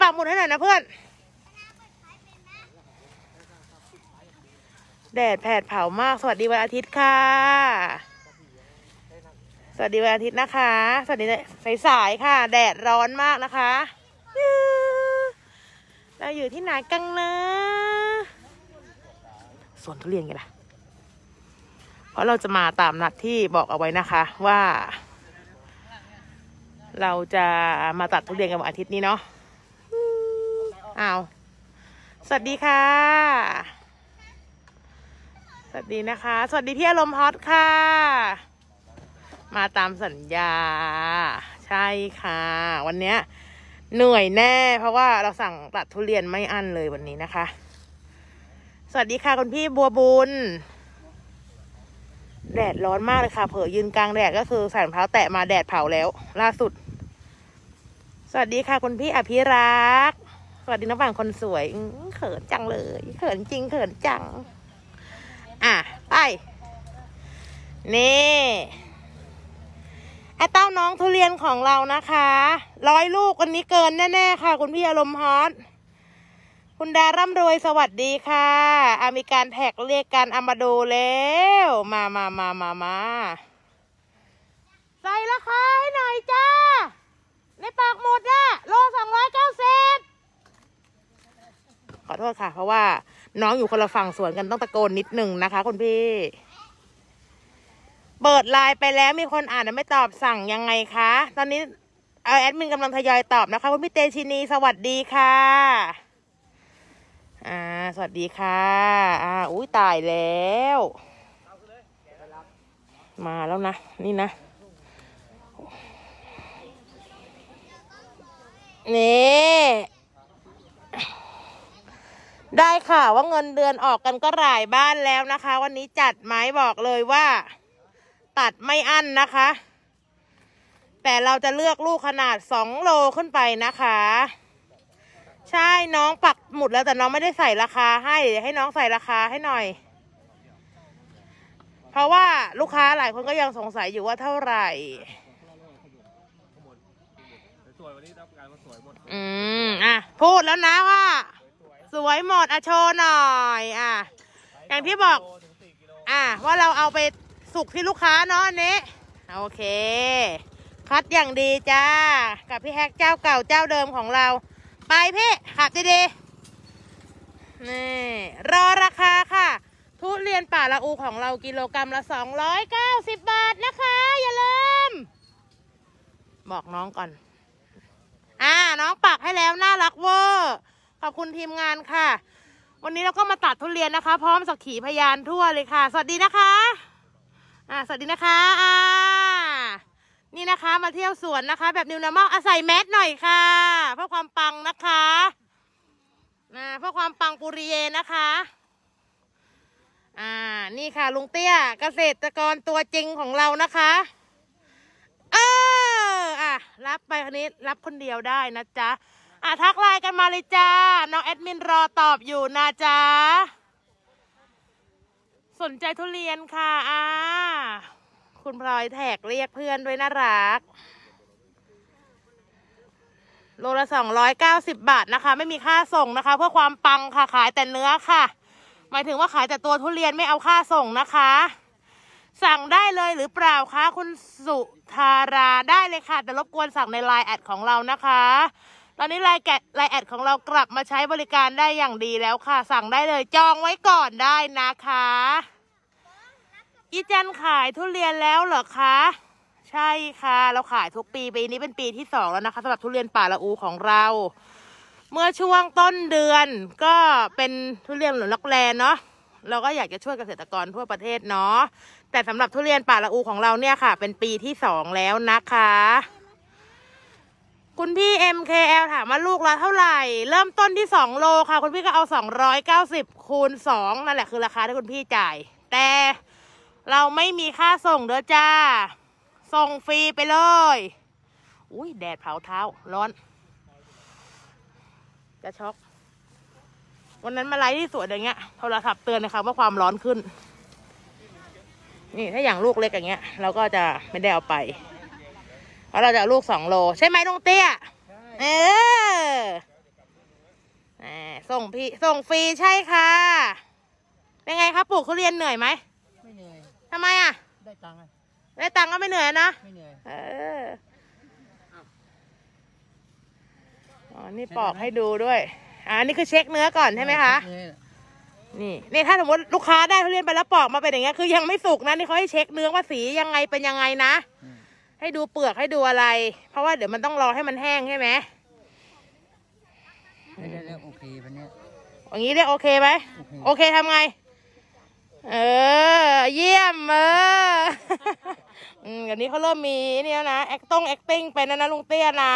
ปักหมุดให้หน่อยนะเพื่อนแดดแผดเผามากสวัสดีวันอาทิตย์ค่ะสวัสดีวันอาทิตย์นะคะสวัสดีสายๆค่ะแดดร้อนมากนะคะเราอยู่ที่ไหนกันนะสวนทุเรียนกันนะเพราะเราจะมาตามนัดที่บอกเอาไว้นะคะว่าเราจะมาตัดทุเรียนกันวันอาทิตย์นี้เนาะอ้าวสวัสดีค่ะสวัสดีนะคะสวัสดีพี่อารมณ์ฮอตค่ะมาตามสัญญาใช่ค่ะวันนี้เหนื่อยแน่เพราะว่าเราสั่งตัดทุเรียนไม่อั้นเลยวันนี้นะคะสวัสดีค่ะคุณพี่บัวบุญแดดร้อนมากเลยค่ะเผลอยืนกลางแดดก็คือใส่รองเท้าแตะมาแดดเผาแล้วล่าสุดสวัสดีค่ะคุณพี่อภิรักษ์สวัสดีน้องฝั่งคนสวยเขินจังเลยเขินจริงเขินจังไปนี่ไอ้เต้าน้องทุเรียนของเรานะคะ100 ลูกวันนี้เกินแน่ๆค่ะคุณพี่อารมณ์ฮอตคุณดาร่ำรวยสวัสดีค่ะมีการแท็กเรียกกันมาดูแล้วมาใส่ราคาให้หน่อยจ้าในปากหมดอะโล290ขอโทษค่ะเพราะว่าน้องอยู่คนละฝั่งสวนกันต้องตะโกนนิดนึงนะคะคุณพี่เปิดไลน์ไปแล้วมีคนอ่านแต่ไม่ตอบสั่งยังไงคะตอนนี้แอดมินกำลังทยอยตอบนะคะคุณพี่เตชินีสวัสดีค่ะสวัสดีค่ะอุ้ยตายแล้วมาแล้วนะนี่นะนี่ได้ค่ะว่าเงินเดือนออกกันก็หลายบ้านแล้วนะคะวันนี้จัดไม้บอกเลยว่าตัดไม่อั้นนะคะแต่เราจะเลือกลูกขนาด2 โลขึ้นไปนะคะใช่น้องปักหมุดแล้วแต่น้องไม่ได้ใส่ราคาให้น้องใส่ราคาให้หน่อยเพราะว่าลูกค้าหลายคนก็ยังสงสัยอยู่ว่าเท่าไหร่พูดแล้วนะว่าสวยหมดโชว์หน่อยอย่างที่บอกว่าเราเอาไปสุกที่ลูกค้าเนาะอันนี้โอเคคัดอย่างดีจ้ากับพี่แฮกเจ้าเก่าเจ้าเดิมของเราไปพี่ขับดีๆนี่รอราคาค่ะทุเรียนป่าละอูของเรากิโลกรัมละ290 บาทนะคะอย่าลืมบอกน้องก่อนน้องปักให้แล้วน่ารักเวอร์ขอบคุณทีมงานค่ะวันนี้เราก็มาตัดทุเรียนนะคะพร้อมสักขีพยานทั่วเลยค่ะสวัสดีนะคะสวัสดีนะคะนี่นะคะมาเที่ยวสวนนะคะแบบนิวนอร์มอลใส่แมสหน่อยค่ะเพื่อความปังนะคะเพื่อความปังปุริเยนะคะนี่ค่ะลุงเตี้ยเกษตรกรตัวจริงของเรานะคะรับไปคนนี้รับคนเดียวได้นะจ๊ะทักไลน์กันมาเลยจ้าน้องแอดมินรอตอบอยู่นะจ๊ะสนใจทุเรียนค่ะคุณพลอยแท็กเรียกเพื่อนด้วยน่ารักโลละ290 บาทนะคะไม่มีค่าส่งนะคะเพื่อความปังค่ะขายแต่เนื้อค่ะหมายถึงว่าขายแต่ตัวทุเรียนไม่เอาค่าส่งนะคะสั่งได้เลยหรือเปล่าคะคุณสุธาราได้เลยค่ะแต่รบกวนสั่งในไลน์แอดของเรานะคะตอนนี้ไลน์แอดของเรากลับมาใช้บริการได้อย่างดีแล้วค่ะสั่งได้เลยจองไว้ก่อนได้นะคะอีจันขายทุเรียนแล้วเหรอคะใช่ค่ะเราขายทุกปีนี้เป็นปีที่2แล้วนะคะสำหรับทุเรียนป่าละอูของเราเมื่อช่วงต้นเดือนก็เป็นทุเรียนหลวงลักแลเนาะเราก็อยากจะช่วยเกษตรกรทั่วประเทศเนาะแต่สำหรับทุเรียนป่าละอูของเราเนี่ยค่ะเป็นปีที่2แล้วนะคะคุณพี่ MKL ถามว่าลูกละเท่าไหร่เริ่มต้นที่2 โลค่ะคุณพี่ก็เอา290คูณ2นั่นแหละคือราคาที่คุณพี่จ่ายแต่เราไม่มีค่าส่งเด้อจ้าส่งฟรีไปเลยอุ้ยแดดเผาเท้าร้อนจะช็อกวันนั้นมาไลฟ์ที่สวนอย่างเงี้ยโทรศัพท์เตือนนะคะว่าความร้อนขึ้นนี่ถ้าอย่างลูกเล็กอย่างเงี้ยเราก็จะไม่ได้เอาไปเพราะเราจะเอาลูก2 โลใช่ไหมลุงเตี้ยส่งฟรีใช่ค่ะเป็นไงครับปลูกทุเรียนเหนื่อยไหมไม่เหนื่อยทำไมอ่ะได้ตังค์ได้ตังค์ก็ไม่เหนื่อยนะไม่เหนื่อยอ๋อนี่ปอกให้ดูด้วยนี่คือเช็คเนื้อก่อนใช่ไหมคะนี่ถ้าสมมติลูกค้าได้ทุเรียนไปแล้วปอกมาเป็นอย่างเงี้ยคือยังไม่สุกนะนี่เขาให้เช็คเนื้อว่าสียังไงเป็นยังไงนะให้ดูเปลือกให้ดูอะไรเพราะว่าเดี๋ยวมันต้องรอให้มันแห้งใช่ไหมได้โอเควันนี้อย่างนี้ได้โอเคไหมโอเคทำไงเยี่ยมอย่างนี้เขาเริ่มมีเนี่ยนะacting เป็นนะลุงเตี้ยนะ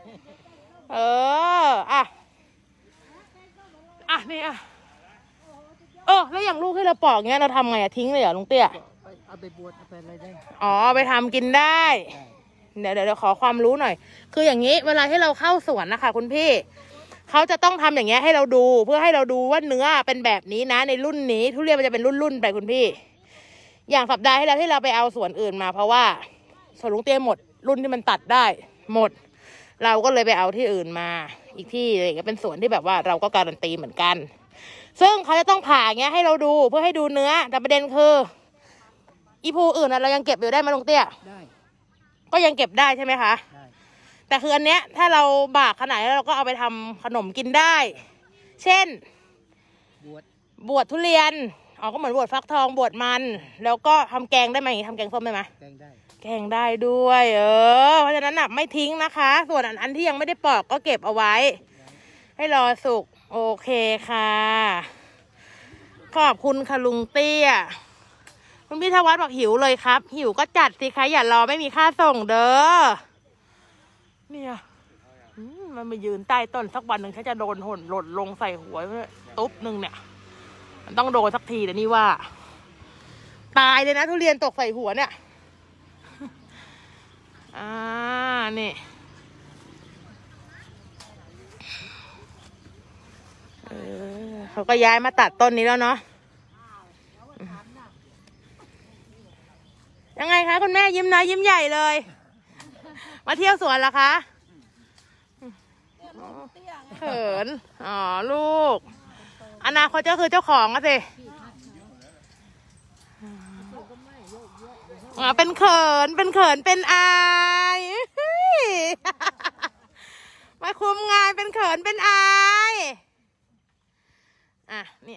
นี่แล้วอย่างลูกที่เราปอกเงี้ยเราทำไงทิ้งเลยเหรอลุงเตี้ยเอาไปบวชเอาไปอะไรได้ไปทำกินได้เดี๋ยวขอความรู้หน่อยคืออย่างนี้เวลาที่เราเข้าสวนนะคะคุณพี่เขาจะต้องทำอย่างเงี้ยให้เราดูเพื่อให้เราดูว่าเนื้อเป็นแบบนี้นะในรุ่นนี้ทุเรียนมันจะเป็นรุ่นไปคุณพี่อย่างสัปดาห์ที่แล้วที่เราไปเอาสวนอื่นมาเพราะว่าสวนลุงเตี้ยหมดรุ่นที่มันตัดได้หมดเราก็เลยไปเอาที่อื่นมาอีกที่เลยก็เป็นสวนที่แบบว่าเราก็การันตีเหมือนกันซึ่งเขาจะต้องผ่าเงี้ยให้เราดูเพื่อให้ดูเนื้อแต่ประเด็นคืออีภูอื่นเรายังเก็บอยู่ได้ไหมลุงเตี้ยได้ก็ยังเก็บได้ใช่ไหมคะได้แต่คืออันเนี้ยถ้าเราบากขนาดนี้เราก็เอาไปทำขนมกินได้เช่นบวชทุเรียนก็เหมือนบวชฟักทองบวชมันแล้วก็ทำแกงได้ไหมทำแกงส้มได้ไหมแกงได้ด้วยเพราะฉะนั้นไม่ทิ้งนะคะส่วนอันที่ยังไม่ได้ปอกก็เก็บเอาไว้ให้รอสุกโอเคค่ะขอบคุณค่ะลุงเตี้ยคุณพี่ธวัฒน์บอกหิวเลยครับหิวก็จัดสิคะอย่ารอไม่มีค่าส่งเด้อเนี่ยมันมายืนใต้ต้นสักวันหนึ่งฉันจะโดนหล่นลงใส่หัวตุ๊บหนึ่งเนี่ยมันต้องโดนสักทีแต่นี่ว่าตายเลยนะทุเรียนตกใส่หัวเนี่ยนี่เขาก็ย้ายมาตัดต้นนี้แล้วเนาะยังไงคะคุณแม่ยิ้มน้อยยิ้มใหญ่เลยมาเที่ยวสวนเหรอคะเขินลูกอนาคตก็คือเจ้าของอะสิเป็นเขินเป็นอายมาคุมงานเป็นเขินเป็นอายนี่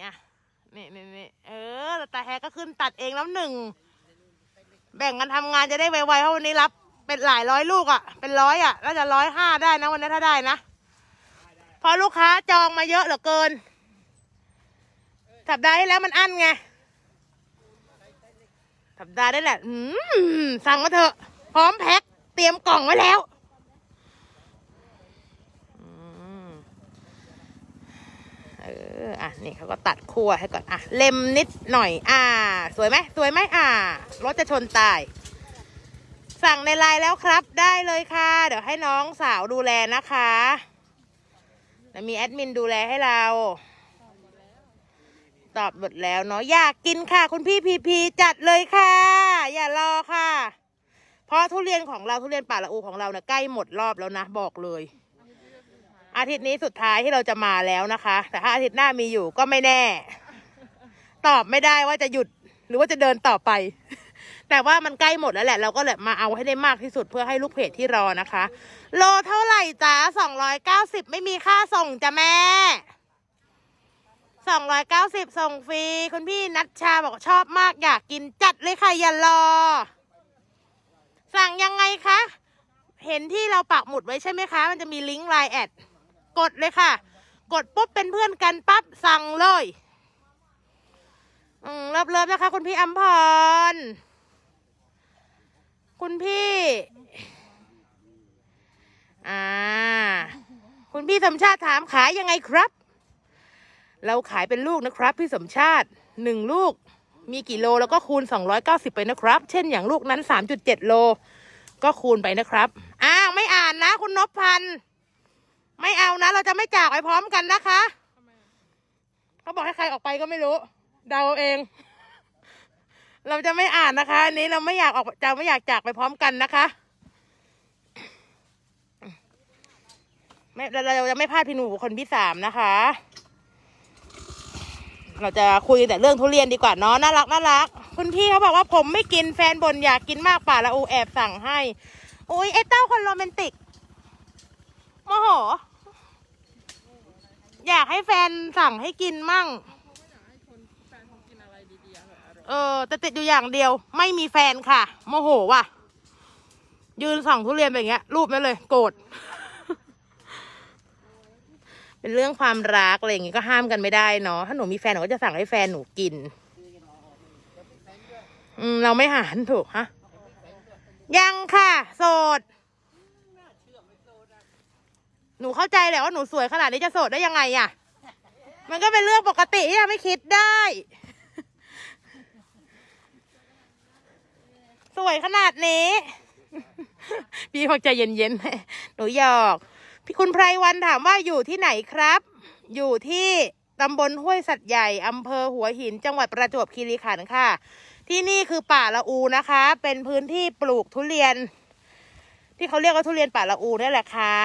แต่แฮก็ขึ้นตัดเองแล้วหนึ่งแบ่งกันทำงานจะได้ไวๆเพราะวันนี้รับเป็นหลายร้อยลูกเป็น100น่าจะ150ได้นะวันนี้ถ้าได้นะพอลูกค้าจองมาเยอะเหลือเกินสัปดาห์ที่แล้วมันอั้นไงสัปดาห์ได้แหละสั่งมาเถอะพร้อมแพ็คเตรียมกล่องไว้แล้วนี่เขาก็ตัดคั่วให้ก่อนเล็มนิดหน่อยสวยไหมรถจะชนตายสั่งในไลน์แล้วครับได้เลยค่ะเดี๋ยวให้น้องสาวดูแลนะคะแล้วมีแอดมินดูแลให้เราตอบหมดแล้วเนาะอยากกินค่ะคุณพี่พีจัดเลยค่ะอย่ารอค่ะเพราะทุเรียนของเราทุเรียนป่าละอูของเราเนี่ยใกล้หมดรอบแล้วนะบอกเลยอาทิตย์นี้สุดท้ายที่เราจะมาแล้วนะคะแต่ถ้าอาทิตย์หน้ามีอยู่ก็ไม่แน่ตอบไม่ได้ว่าจะหยุดหรือว่าจะเดินต่อไปแต่ว่ามันใกล้หมดแล้วแหละเราก็เลยมาเอาให้ได้มากที่สุดเพื่อให้ลูกเพจที่รอนะคะโลเท่าไหร่จ้า290ไม่มีค่าส่งจ้ะแม่290ส่งฟรีคุณพี่นัชชาบอกชอบมากอยากกินจัดเลยค่ะอย่ารอสั่งยังไงคะเห็นที่เราปักหมุดไว้ใช่ไหมคะมันจะมีลิงก์ LINE แอดกดเลยค่ะกดปุ๊บเป็นเพื่อนกันปั๊บสั่งเลยเลิฟนะคะคุณพี่อัมพรคุณพี่คุณพี่สมชาติถามขายยังไงครับเราขายเป็นลูกนะครับพี่สมชาติ1ลูกมีกี่โลแล้วก็คูณ290ไปนะครับเช่นอย่างลูกนั้น 3.7 โลก็คูณไปนะครับไม่อ่านนะคุณนพพันธ์ไม่เอานะเราจะไม่จากไปพร้อมกันนะคะเขาบอกให้ใครออกไปก็ไม่รู้เดาเองเราจะไม่อ่านนะคะอันนี้เราไม่อยากจากไปพร้อมกันนะคะเราจะไม่พลาดพิงบุคคลที่3นะคะเราจะคุยแต่เรื่องทุเรียนดีกว่าเนาะน่ารักน่ารักคุณพี่เขาบอกว่าผมไม่กินแฟนบ่นอยากกินมากป่าละอูแอบสั่งให้โอ้ยไอ้เต้าคนโรแมนติกโมโหอยากให้แฟนสั่งให้กินมั่งแต่ติดอยู่อย่างเดียวไม่มีแฟนค่ะโมโหว่ะยืนสั่งทุเรียนแบบเงี้ยรูปนั้นเลยโกรธ เป็นเรื่องความรักอะไรอย่างงี้ก็ห้ามกันไม่ได้เนาะถ้าหนูมีแฟนหนูก็จะสั่งให้แฟนหนูกินเราไม่หารถูกฮะยังค่ะโสดหนูเข้าใจแหละว่าหนูสวยขนาดนี้จะโสดได้ยังไงอ่ะมันก็เป็นเรื่องปกติที่จะไม่คิดได้สวยขนาดนี้พี่พอใจเย็นๆหนูหยอกพี่คุณไพรวันถามว่าอยู่ที่ไหนครับอยู่ที่ตำบลห้วยสัตว์ใหญ่อำเภอหัวหินจังหวัดประจวบคีรีขันธ์ค่ะที่นี่คือป่าละอูนะคะเป็นพื้นที่ปลูกทุเรียนที่เขาเรียกว่าทุเรียนป่าละอูนี่แหละค่ะ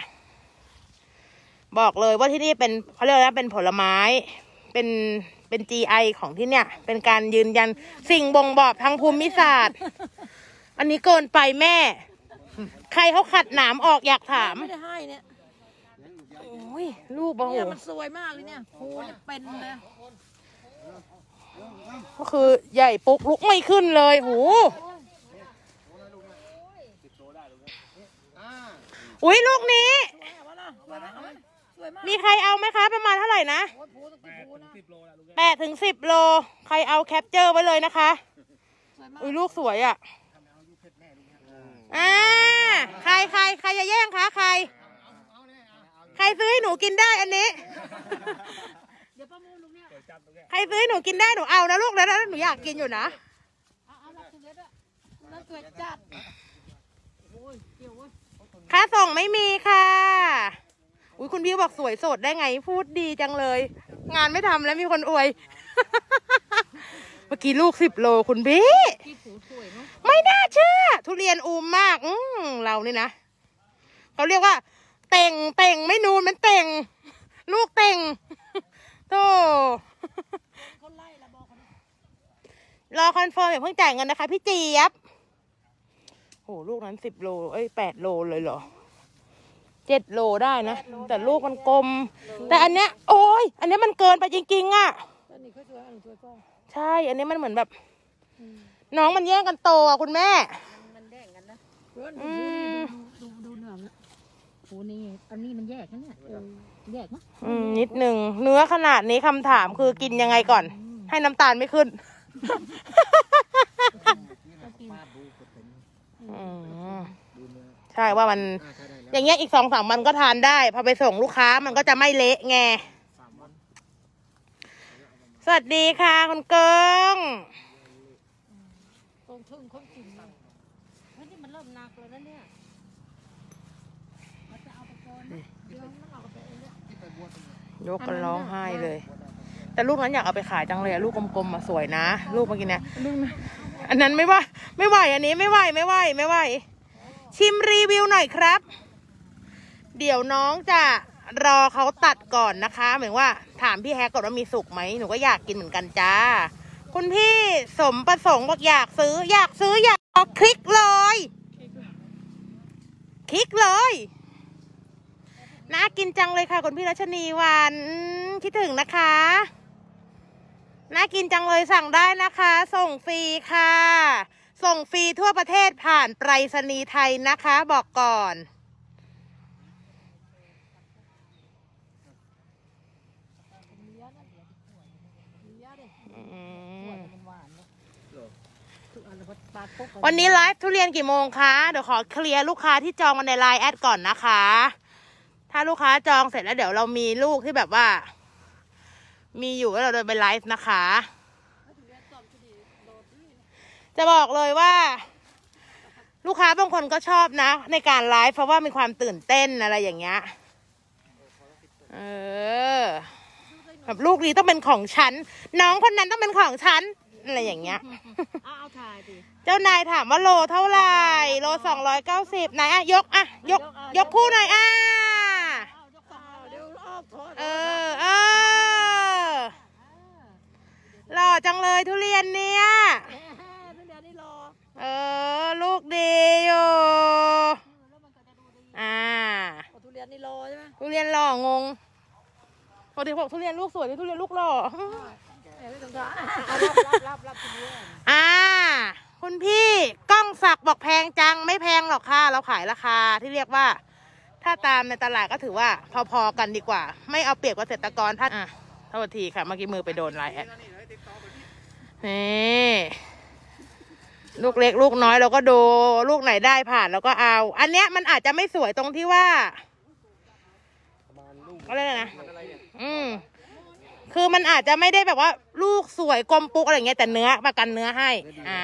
บอกเลยว่าที่นี่เป็นเขาเรียกว่าเป็นผลไม้เป็น GI ของที่เนี่ยเป็นการยืนยันสิ่งบ่งบอกทางภูมิศาสตร์อันนี้เกินไปแม่ใครเขาขัดหนามออกอยากถามไม่ได้ให้เนี่ยโอ้ยลูกบางโหมันสวยมากเลยเนี่ยโหเนี่ยเป็นเลยก็คือใหญ่ปุ๊กลุกไม่ขึ้นเลยโหอุ้ยลูกนี้มีใครเอาไหมคะประมาณเท่าไหร่นะ8 ถึง 10 โลใครเอาแคปเจอร์ไว้เลยนะคะอุ้ยลูกสวยอ่ะใครจะแย่งคะใครซื้อให้หนูกินได้อันนี้ใครซื้อให้หนูกินได้หนูเอานะลูกแล้วหนูอยากกินอยู่นะค่าส่งไม่มีค่ะอุ้ยคุณพี่บอกสวยสดได้ไงพูดดีจังเลยงานไม่ทำแล้วมีคนอวยเมื่อกี้ลูก10 โลคุณพี่ไม่น่าเชื่อทุเรียนอูมมากเรานี่นะเขาเรียกว่าเต่งไม่นูนมันเต่งลูกเต่งโธ่รอคอนเฟิร์มอย่าเพิ่งจ่ายเงินนะคะพี่เจี๊ยบโหลูกนั้น10 โล8 โลเลยเหรอ7 โลได้นะแต่ลูกมันกลมแต่อันเนี้ยโอ้ยอันนี้มันเกินไปจริงๆอ่ะใช่อันนี้มันเหมือนแบบน้องมันแย่งกันโตอ่ะคุณแม่มันแย่งกันนะดูเนื้อโอ้นี่อันนี้มันแยกนะเนี่ยแยกมั้ยนิดนึงเนื้อขนาดนี้คำถามคือกินยังไงก่อนให้น้ำตาลไม่ขึ้นใช่ว่ามันอย่างเงี้ยอีก2-3 วันก็ทานได้พอไปส่งลูกค้ามันก็จะไม่เละไงสวัสดีค่ะคุณเกิงตรงทึ่งคนกินเลยนี่มันเริ่มหนักเลยนะเนี่ยจะเอาไปก่อนเดี๋ยวมันเอาไปยกกันร้องไห้เลยแต่ลูกนั้นอยากเอาไปขายจังเลยลูกกลมๆมาสวยนะลูกเมื่อกี้เนี่ยอันนั้นไม่ไหวอันนี้ไม่ไหวชิมรีวิวหน่อยครับเดี๋ยวน้องจะรอเขาตัดก่อนนะคะเหมือนว่าถามพี่แฮกก่อนว่ามีสุกไหมหนูก็อยากกินเหมือนกันจ้าคุณพี่สมประสงค์บอกอยากซื้ออยากคลิกเลยน่ากินจังเลยค่ะคุณพี่รัชนีวันคิดถึงนะคะน่ากินจังเลยสั่งได้นะคะส่งฟรีค่ะส่งฟรีทั่วประเทศผ่านไปรษณีย์ไทยนะคะบอกก่อนวันนี้ไลฟ์ทุเรียนกี่โมงคะเดี๋ยวขอเคลียร์ลูกค้าที่จองมาในไลน์แอดก่อนนะคะถ้าลูกค้าจองเสร็จแล้วเดี๋ยวเรามีลูกที่แบบว่ามีอยู่แล้วเราเดินไปไลฟ์นะคะจะบอกเลยว่าลูกค้าบางคนก็ชอบนะในการไลฟ์เพราะว่ามีความตื่นเต้นอะไรอย่างเงี้ยแบบลูกนี้ต้องเป็นของฉันน้องคนนั้นต้องเป็นของฉันอะไรอย่างเงี้ยเอาถ่ายดิเจ้านายถามว่าโลเท่าไหร่โล290ไหนยกคู่หน่อยหล่อจังเลยทุเรียนเนี่ยทุเรียนนี่รอลูกดีอยู่ทุเรียนนี่รอใช่ไหมทุเรียนหล่องงปกติบอกทุเรียนลูกสวยหรือทุเรียนลูกหล่อรับทุเรียนคุณพี่ก้องศักดิ์บอกแพงจังไม่แพงหรอกค่ะเราขายราคาที่เรียกว่าถ้าตามในตลาดก็ถือว่าพอๆกันดีกว่าไม่เอาเปรียบเกษตรกรท่านโทษทีค่ะเมื่อกี้มือไปโดนไลน์แอดนี่ลูกเล็กลูกน้อยเราก็ดูลูกไหนได้ผ่านเราก็เอาอันเนี้ยมันอาจจะไม่สวยตรงที่ว่าอะไรนะคือมันอาจจะไม่ได้แบบว่าลูกสวยกลมปุ๊กอะไรเงี้ยแต่เนื้อประกันเนื้อให้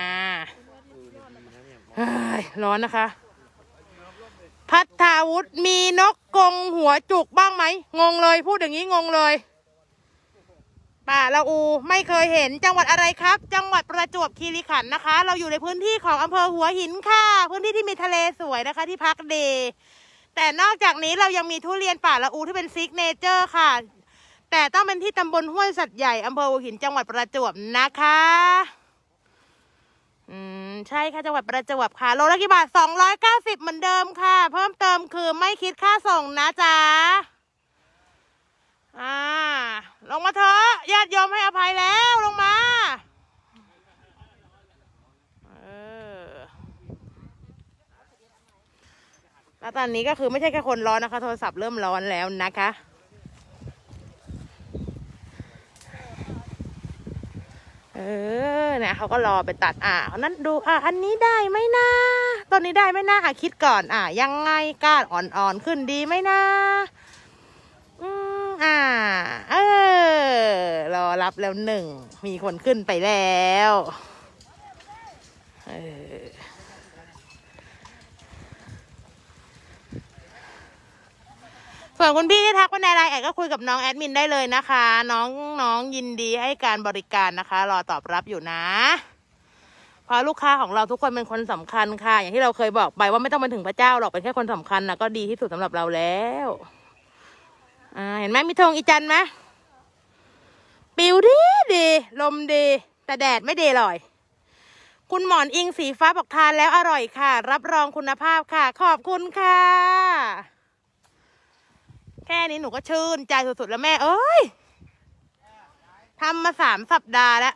ร้อนนะคะพัฒนาวุฒิมีนกกรงหัวจุกบ้างไหมงงเลยพูดอย่างนี้งงเลยป่าละอูไม่เคยเห็นจังหวัดอะไรครับจังหวัดประจวบคีรีขันธ์นะคะเราอยู่ในพื้นที่ของอำเภอหัวหินค่ะพื้นที่ที่มีทะเลสวยนะคะที่พักดีแต่นอกจากนี้เรายังมีทุเรียนป่าละอูที่เป็นซิกเนเจอร์ค่ะแต่ต้องเป็นที่ตำบลห้วยสัตว์ใหญ่อำเภอหัวหินจังหวัดประจวบนะคะใช่ค่ะจังหวัดประจวบค่ะโลละกี่บาท290เหมือนเดิมค่ะเพิ่มเติมคือไม่คิดค่าส่งนะจ๊ะลงมาเถอะญาติโยมให้อภัยแล้วลงมาแล้วตอนนี้ก็คือไม่ใช่แค่คนร้อนนะคะโทรศัพท์เริ่มร้อนแล้วนะคะเนี่ยเขาก็รอไปตัดนั้นดูอันนี้ได้ไหมนะต้นนี้ได้ไหมนะคิดก่อนยังไงก้านอ่อนๆขึ้นดีไหมนะรอรับแล้วหนึ่งมีคนขึ้นไปแล้วส่วนคุณพี่ที่ทักไปในไลน์แอดก็คุยกับน้องแอดมินได้เลยนะคะน้องยินดีให้การบริการนะคะรอตอบรับอยู่นะเพราะลูกค้าของเราทุกคนเป็นคนสำคัญค่ะอย่างที่เราเคยบอกไปว่าไม่ต้องเป็นถึงพระเจ้าหรอกเป็นแค่คนสำคัญนะก็ดีที่สุดสำหรับเราแล้วเห็นไหมมีธงอีจันไหมปิวดีลมดีแต่แดดไม่ดีเลยคุณหมอนอิงสีฟ้าบอกทานแล้วอร่อยค่ะรับรองคุณภาพค่ะขอบคุณค่ะแค่นี้หนูก็ชื่นใจสุดๆแล้วแม่เอ้ยทำมา3 สัปดาห์แล้ว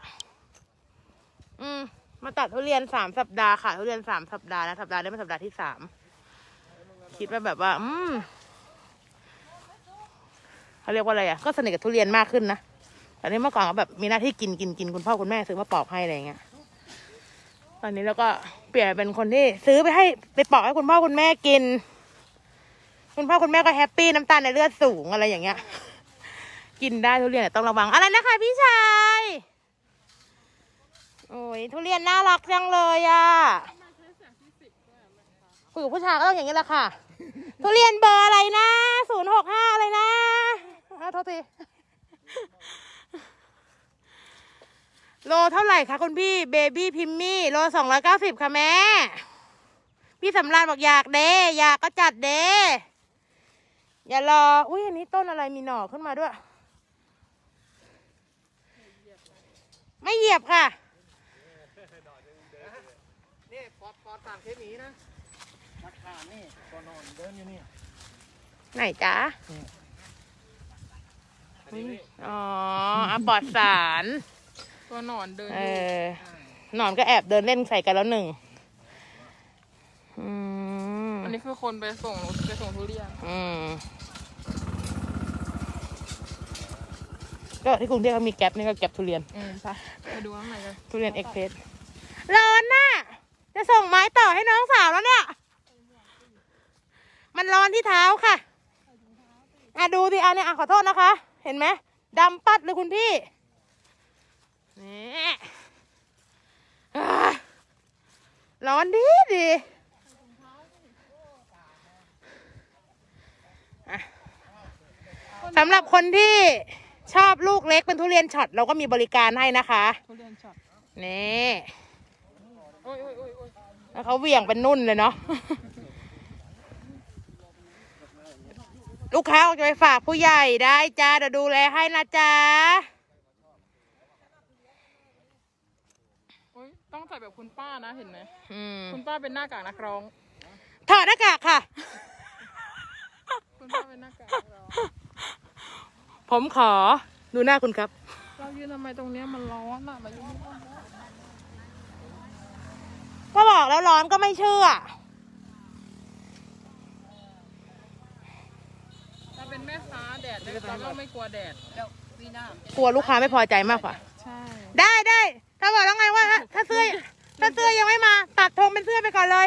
มาตัดทุเรียน3 สัปดาห์ค่ะทุเรียน3 สัปดาห์นะสัปดาห์นี้เป็นสัปดาห์ที่3คิดว่าแบบว่าเขาเรียกว่าอะไรก็สนิทกับทุเรียนมากขึ้นนะตอนนี้เมื่อก่อนก็แบบมีหน้าที่กินคุณพ่อคุณแม่ซื้อมาปอกให้อะไรเงี้ยตอนนี้แล้วก็เปลี่ยนเป็นคนที่ซื้อไปปอกให้คุณพ่อคุณแม่กินคุณพ่อคุณแม่ก็แฮปปี้น้ำตาลในเลือดสูงอะไรอย่างเงี้ยกินได้ทุเรียนแต่ต้องระวังอะไรนะคะพี่ชายโอ้ยทุเรียนน่ารักจังเลยคุยกับผู้ชายก็ต้องอย่างนี้แหละค่ะทุเรียนเบอร์อะไรนะ065อะไรนะโทษทีโลเท่าไหร่คะคุณพี่เบบี้พิมมี่โล290ค่ะแม่พี่สำราญบอกอยากเด้อยากก็จัดเด้อย่ารออุ้ยอันนี้ต้นอะไรมีหน่อขึ้นมาด้วยไม่เหยียบค่ะนี่ปอดต่างเคมีนะราคานี่ตัวนอนเดินอยู่นี่ไหนจ๊ะปลอดสารตัวหนอนเดินหนอนก็แอบเดินเล่นใส่กันแล้วหนึ่งอันนี้คือคนไปส่งทุเรียนก็ที่กรุงเทพเขามีแก๊ปนี่ก็แก๊ปทุเรียนใช่ไปดูข้างในกันทุเรียนเอ็กเพรสร้อนน่ะจะส่งไม้ต่อให้น้องสาวแล้วเนี่ยมันร้อนที่เท้าค่ะดูสิเนี่ยขอโทษนะคะเห็นไหมดำปัดเลยคุณพี่นี่ร้อนดีสำหรับคนที่ชอบลูกเล็กเป็นทุเรียนช็อตเราก็มีบริการให้นะคะทุเรียนช็อตนี่แล้วเขาเหวี่ยงเป็นนุ่นเลยเนาะลูกค้าจะไปฝากผู้ใหญ่ได้จ้าเดี๋ยวดูแลให้นะจ๊ะต้องใส่แบบคุณป้านะเห็นไหมๆคุณป้าเป็นหน้ากากนักร้องถอดหน้ากากค่ะคุณป้าเป็นหน้ากากนักร้องผมขอดูหน้าคุณครับเรายืนทำไมตรงเนี้ยมันร้อนอ่ะมายืนที่บ้านแล้วก็บอกแล้วร้อนก็ไม่เชื่อเราเป็นแม่ค้าแดดเราก็ไม่กลัวแดดกลัวลูกค้าไม่พอใจมากกว่าใช่ได้ถ้าบอกแล้วไงว่าถ้าเสื้อยังไม่มา ตัดธงเป็นเสื้อไปก่อนเลย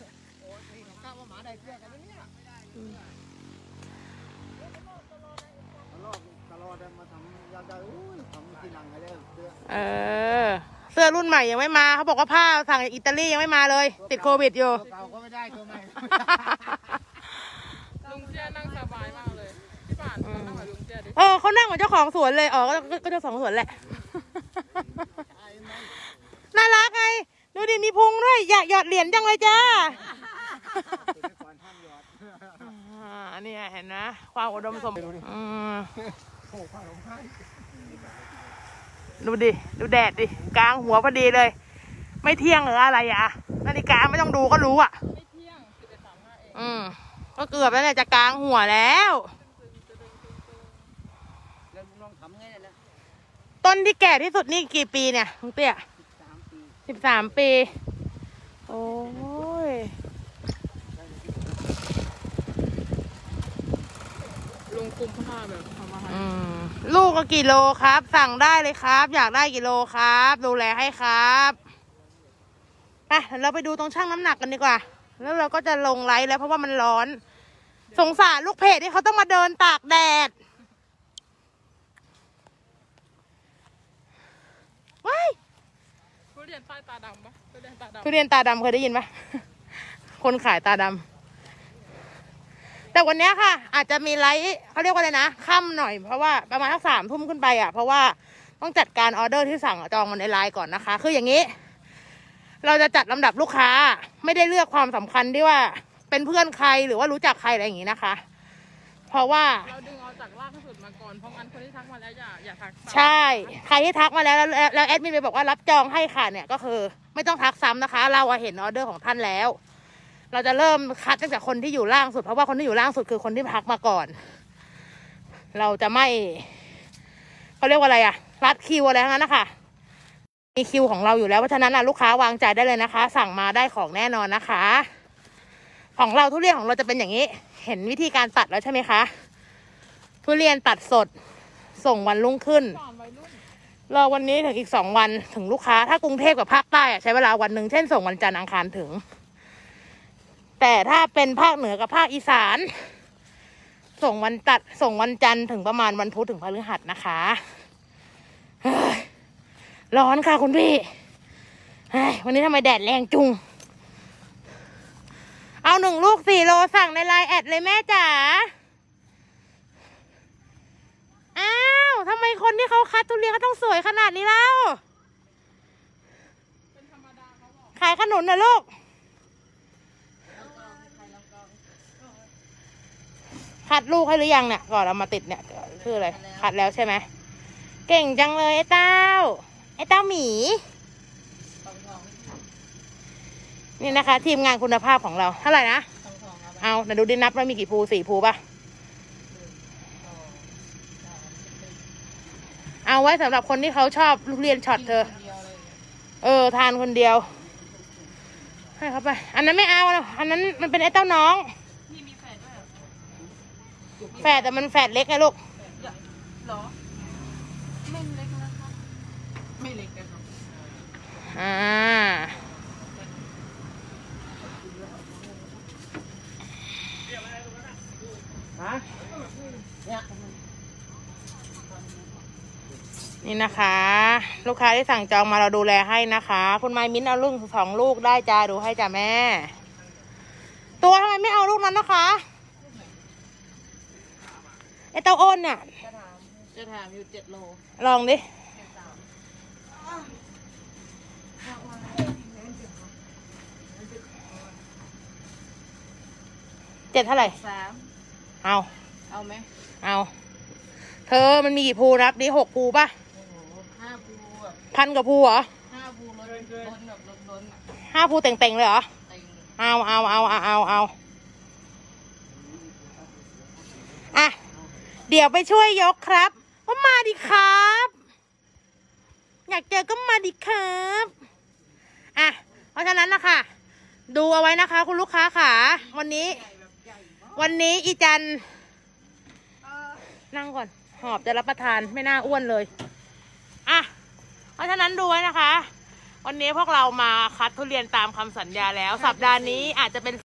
เสื้อรุ่นใหม่ยังไม่มาเขาบอกว่าผ้าสั่งจากอิตาลียังไม่มาเลย ติดโควิดอยู่เก่าก็ไม่ได้ตัวใหม่ลุงเจี้ยนั่งสบายมากเลยพี่ป่านนั่งกับลุงเจี้ยดิเขานั่งเหมือนเจ้าของสวนเลยก็เจ้าของสวนแหละ น่ารักไงดูดิมีพุงด้วยอยากหยอดเหรียญจังเลยจ้าอันนี้เห็นนะความอุดมสมบูรณ์ดูดิดูแดดดิกลางหัวพอดีเลย ไม่เที่ยงหรืออะไรอ่ะนาฬิกาไม่ต้องดูก็รู้อ่ะไม่เที่ยง11:35 เองก็เกือบแล้วเนี่ยจะกลางหัวแล้วแล้วลุงลองทำไงเนี่ยต้นที่แก่ที่สุดนี่กี่ปีเนี่ยลุงเตี้ย13 ปี โอ้ยลุงคุมผ้าแบบทำอาหารลูกก็กี่โลครับ สั่งได้เลยครับ อยากได้กี่โลครับ ดูแลให้ครับไปเราไปดูตรงช่างน้ำหนักกันดีกว่า แล้วเราก็จะลงไลฟ์แล้วเพราะว่ามันร้อน สงสารลูกเพจที่เขาต้องมาเดินตากแดดว้ายทุเรียนใต้ตาดำปะทุเรียนตาดำทุเรียนตาดำเคยได้ยินปะ คนขายตาดำแต่วันนี้ค่ะ อาจจะมีไลฟ์เขาเรียกว่าอะไรนะค่ำหน่อยเพราะว่าประมาณสัก3 ทุ่มขึ้นไปอ่ะเพราะว่าต้องจัดการออเดอร์ที่สั่งจองมาในไลน์ก่อนนะคะ คืออย่างนี้ เราจะจัดลำดับลูกค้าไม่ได้เลือกความสำคัญที่ว่าเป็นเพื่อนใครหรือว่ารู้จักใครอะไรอย่างนี้นะคะ เพราะว่าเราดึงเอาจากรากสุดมาก่อนเพราะงั้นคนที่ทักมาแล้วอย่าทักซ้ำใช่ ใครที่ทักมาแล้วแอดมินไปบอกว่ารับจองให้ค่ะเนี่ยก็คือไม่ต้องทักซ้ำนะคะ เราเห็นออเดอร์ของท่านแล้ว เราจะเริ่มคัดตั้งแต่คนที่อยู่ล่างสุดเพราะว่าคนที่อยู่ล่างสุดคือคนที่ทักมาก่อน เราจะไม่เขาเรียกว่าอะไรอะรัดคิวอะไรทั้งนั้นนะคะมีคิวของเราอยู่แล้วเพราะฉะนั้นลูกค้าวางใจได้เลยนะคะ สั่งมาได้ของแน่นอนนะคะ ของเราทุเรียนของเราจะเป็นอย่างนี้ เห็นวิธีการตัดแล้วใช่ไหมคะทุเรียนตัดสดส่งวันรุ่งขึ้นก่อนวัยรุ่นรอวันนี้ถึงอีก2 วันถึงลูกค้าถ้ากรุงเทพกับภาคใต้ใช้เวลาวันหนึ่งเช่นส่งวันจันทร์อังคารถึงแต่ถ้าเป็นภาคเหนือกับภาคอีสานส่งวันจันทร์ถึงประมาณวันพุธถึงพฤหัสนะคะร้อนค่ะคุณพี่วันนี้ทำไมแดดแรงจุงเอา1 ลูก4 โลสั่งในไลน์แอดเลยแม่จ๋าอ้าวทำไมคนที่เขาคัดทุเรียนเขาต้องสวยขนาดนี้เล่าขายขนุนนะลูกคัดลูกให้หรือยังเนี่ยก่อนเรามาติดเนี่ยคืออะไรคัดแล้วใช่ไหมเก่งจังเลยไอ้เต้าหมีนี่นะคะ ทีมงานคุณภาพของเราเท่าไหร่นะเอาเดี๋ยวดูดินับว่ามีกี่ภู4 ภูป่ะเอาไว้สำหรับคนที่เขาชอบลูกเรียนช็อตเธอทานคนเดียวให้เขาไปอันนั้นไม่เอาแล้วอันนั้นมันเป็นไอ้เต้าน้องแฝดแต่มันแฝดเล็กไงลูกเหรอไม่เล็กนะคะไม่เล็กกันครับนี่นะคะ ลูกค้าที่สั่งจองมาเราดูแลให้นะคะคุณไมมิ้นเอาลูก2 ลูกได้จ้าดูให้จ้าแม่ตัวทำไมไม่เอาลูกนั้นนะคะไอเต้าอ้นเนี่ยจะถามอยู่7 โลลองดิ7เท่าไหร่ 3 เอาไหมเอาเธอมันมีกี่ภูนับนี่6 ภูป่ะ 5 ภู 1,000 กว่าภูเหรอ 5 ภูลดล้นแบบล้นๆอ่ะ 5 ภูเต่งๆเลยเหรอเต็งเอาอ่ะ เดี๋ยวไปช่วยยกครับก็มาดิครับ อยากเจอก็มาดิครับอ่ะเพราะฉะนั้นนะคะดูเอาไว้นะคะ คุณลูกค้าค่ะวันนี้อีจันนั่งก่อนหอบจะรับประทานไม่น่าอ้วนเลยอ่ะเพราะฉะนั้นดูไว้นะคะ วันนี้พวกเรามาคัดทุเรียนตามคำสัญญาแล้ว สัปดาห์นี้อาจจะเป็น